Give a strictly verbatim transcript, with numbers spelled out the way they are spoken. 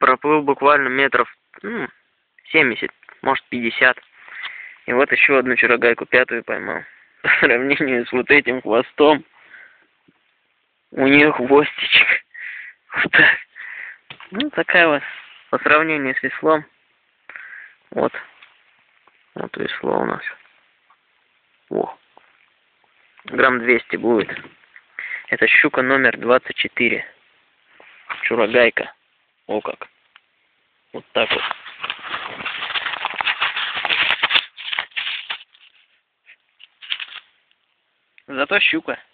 проплыл буквально метров ну, семьдесят, может пятьдесят. И вот еще одну чурогайку, пятую поймал. По сравнению с вот этим хвостом, у нее хвостичек. Вот так. Ну, такая вот, по сравнению с веслом. Вот. Вот весло у нас. О. Грамм двести будет. Это щука номер двадцать четыре. Чурогайка. О как. Вот так вот. Зато щука.